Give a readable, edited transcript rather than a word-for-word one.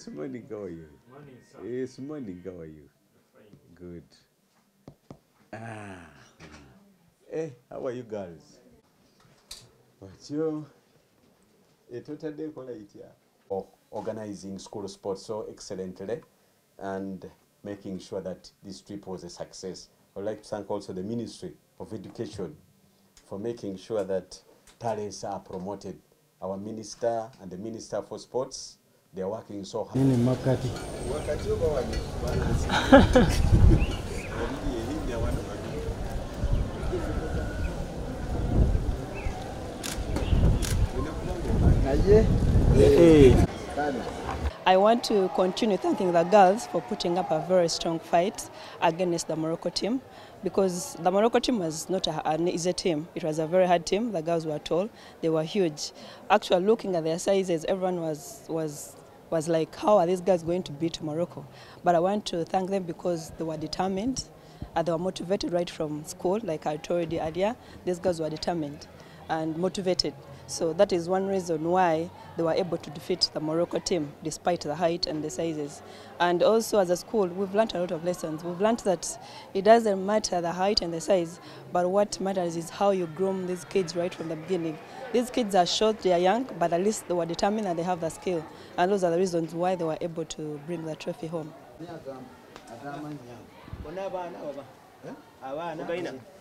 This morning, how are you? Morning, sir. Yes, morning, how are you? Fine. Good. Ah. Hey, how are you girls? What you? Total day organizing school sports so excellently and making sure that this trip was a success. I would like to thank also the Ministry of Education for making sure that talents are promoted. Our minister and the Minister for Sports, they are working so hard. I want to continue thanking the girls for putting up a very strong fight against the Morocco team, because the Morocco team was not an easy team. It was a very hard team. The girls were tall, they were huge. Actually, looking at their sizes, everyone was like, how are these guys going to beat Morocco? But I want to thank them because they were determined and they were motivated right from school. Like I told you earlier, these girls were determined and motivated. So that is one reason why they were able to defeat the Morocco team despite the height and the sizes. And also as a school, we've learned a lot of lessons. We've learned that it doesn't matter the height and the size, but what matters is how you groom these kids right from the beginning. These kids are short, they are young, but at least they were determined and they have the skill. And those are the reasons why they were able to bring the trophy home.